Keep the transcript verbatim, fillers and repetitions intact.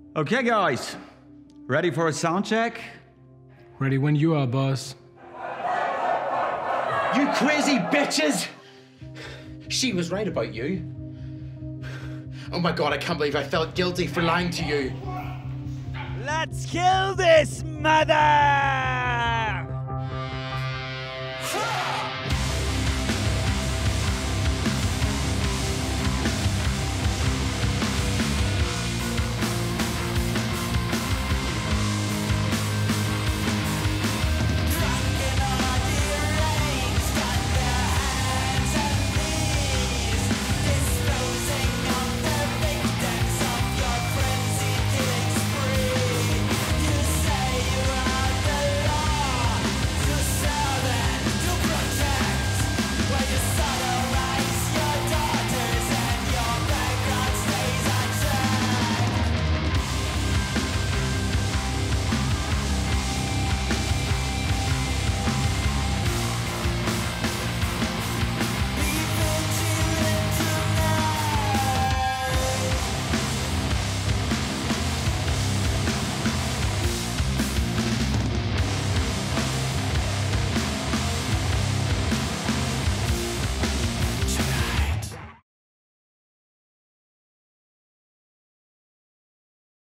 Okay, guys. Ready for a sound check? Ready when you are, boss. You crazy bitches! She was right about you. Oh my god, I can't believe I felt guilty for lying to you. Let's kill this mother!